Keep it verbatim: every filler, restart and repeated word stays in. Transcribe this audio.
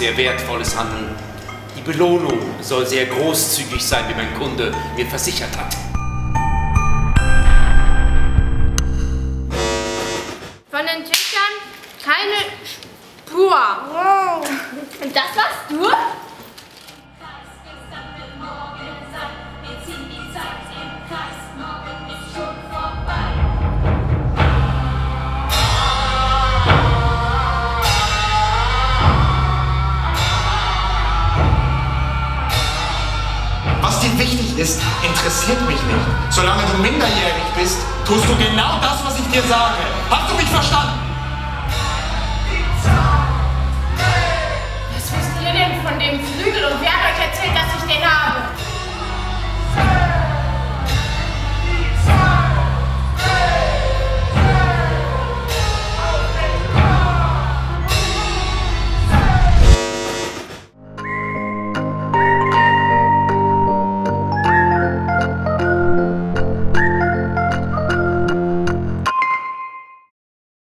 sehr Wertvolles handeln. Die Belohnung soll sehr großzügig sein, wie mein Kunde mir versichert hat. Von den Tüchern keine Spur. Wow. Und das warst du? Was dir wichtig ist, interessiert mich nicht. Solange du minderjährig bist, tust du genau das, was ich dir sage. Hast du mich verstanden?